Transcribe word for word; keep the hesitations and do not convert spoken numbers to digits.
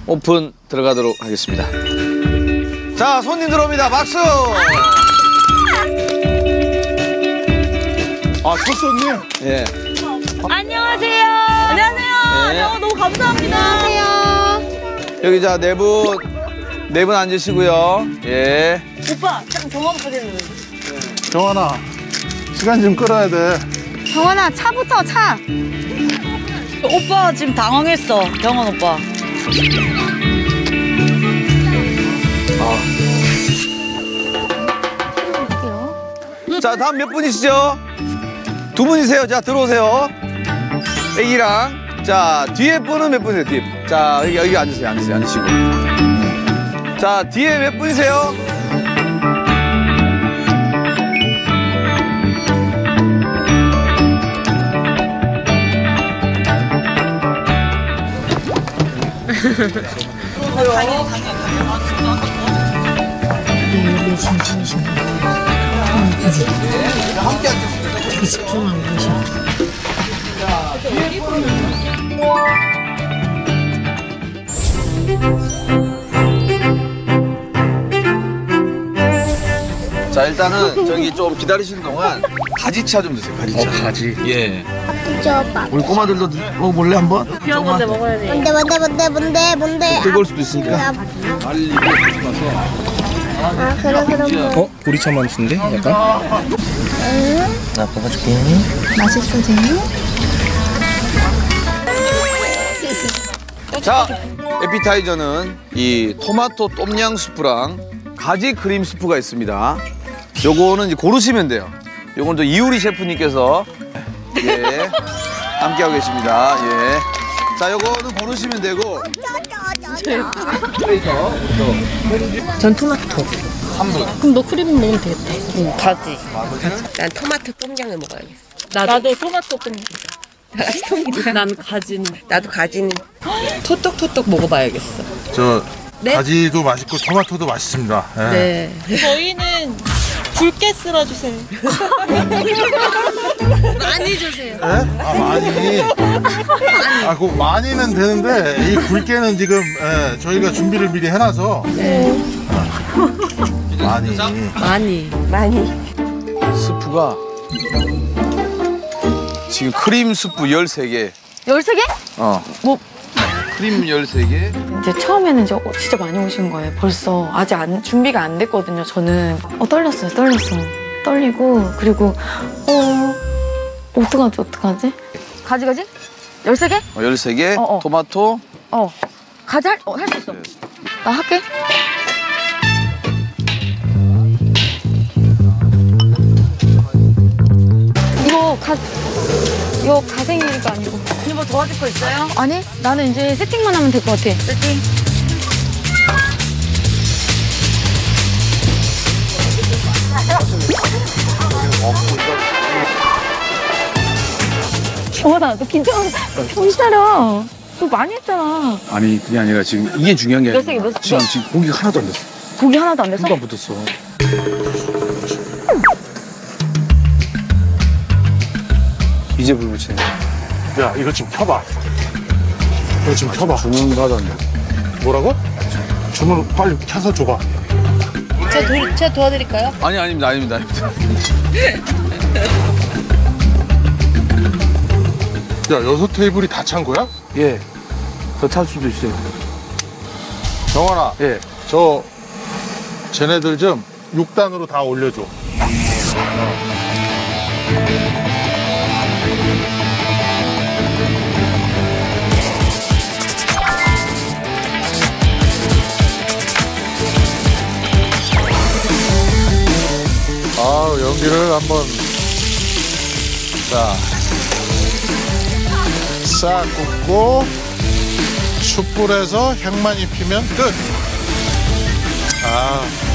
오픈 들어가도록 하겠습니다. 자, 손님 들어옵니다. 박수! 아, 첫 손님? 예. 안녕하세요. 안녕하세요. 예. 어, 너무 감사합니다. 안녕하세요. 여기 자, 네 분, 네 분 앉으시고요. 예. 오빠, 잠깐 정화 부탁드리는 거예요. 정환아, 시간 좀 끌어야 돼. 정원아, 차부터 차. 오빠 지금 당황했어, 경원 오빠. 자, 다음 몇 분이시죠? 두 분이세요. 자, 들어오세요. 애기랑. 자, 뒤에 분은 몇 분이세요? 뒤에. 자, 여기, 여기 앉으세요. 앉으세요. 앉으시고. 자, 뒤에 몇 분이세요? 이게 진심이신가? 응, 그지? 되게 집중하고 계셔. 자, 일단은 저기 좀 기다리시는 동안 가지차 좀 드세요. 가지차. 어, 가지. 예. 저 우리 꼬마들도 먹어볼래 한번? 귀여운 건데 먹어야 돼. 뭔데 뭔데 뭔데 뭔데 뭔데 뜨거울 수도 있으니까. 빨리 입에 조심해서. 아 그래 그럼 어? 보리차 맛인데? 약간? 나 뽑아줄게. 맛있어지요? 자, 에피타이저는 이 토마토 똠양 스프랑 가지 크림 스프가 있습니다. 요거는 이제 고르시면 돼요. 요건 또 이우리 셰프님께서 예 함께하고 계십니다. 예. 자, 요거는 고르시면 되고. 전 토마토. 한 분. 그럼 너 크림 먹으면 되겠다. 응, 가지. 난 토마토 똠양을 먹어야겠어. 나도, 나도 토마토 좀. 난 가지는. 나도 가지는 토떡토떡 먹어봐야겠어. 저 네? 가지도 맛있고 토마토도 맛있습니다. 예. 네. 저희는 굵게 쓸어주세요. 많이 주세요. 예? 아, 많이. 아, 그 많이는 되는데 이 굵게는 지금 예, 저희가 준비를 미리 해놔서. 네. 아, 많이. 많이. 많이. 스프가 지금 크림 스프 열세 개. 열세 개? 어. 뭐? 크림 열세 개. 이제 처음에는 이제 진짜 많이 오신 거예요. 벌써 아직 안, 준비가 안 됐거든요. 저는 어 떨렸어요. 떨렸어. 떨리고 그리고 어 어떡하지 어떡하지? 가지 가지? 열세 개? 어, 열세 개. 어, 어. 토마토. 어. 가지 할? 어, 할 수 있어. 나 할게. 이거 가 이거 가생이가 아니고. 언니 뭐 도와줄 거 있어요? 아니, 나는 이제 세팅만 하면 될 것 같아. 세팅. 정원아, 너 긴장, 정신 차려. 너 많이 했잖아. 아니, 그게 아니라 지금 이게 중요한 게 아니라. 몇 세 개, 몇 세 개? 지금, 지금 고기가 하나도 안 됐어. 고기 하나도 안 됐어? 손도 안 붙었어. 이제 불 붙이네. 야, 이거 좀 켜봐. 이거 좀 켜봐. 주문 받았네. 뭐라고? 주문 빨리 켜서 줘봐. 제가, 도, 제가 도와드릴까요? 아니, 아닙니다, 아닙니다, 아닙니다. 야, 여섯 테이블이 다 찬 거야? 예. 더 찰 수도 있어요. 정환아, 예. 저 쟤네들 좀 육 단으로 다 올려줘. 아, 연기를 한번 자, 싹 굽고 숯불에서 향만 입히면 끝. 아.